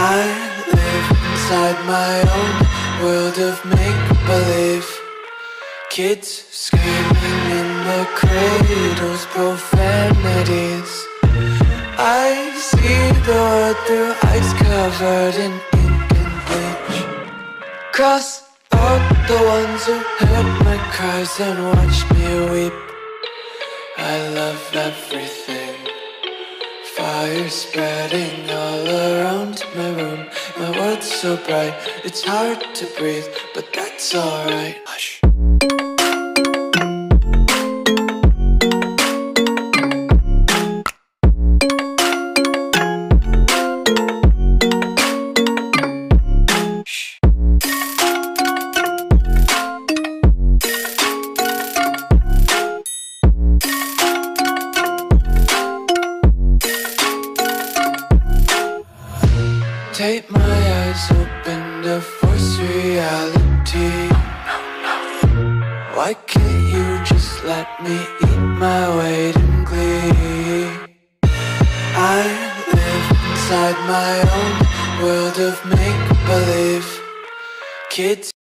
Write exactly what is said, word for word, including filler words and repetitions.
I live inside my own world of make-believe. Kids screaming in the cradles, profanities. I see the world through ice covered in ink and bleach. Cross out the ones who heard my cries and watched me weep. I love everything. Fire spreading all around my room. My world's so bright, it's hard to breathe, but that's alright. Hush. Take my eyes open to force reality. Why can't you just let me eat my weight in glee? I live inside my own world of make-believe. Kids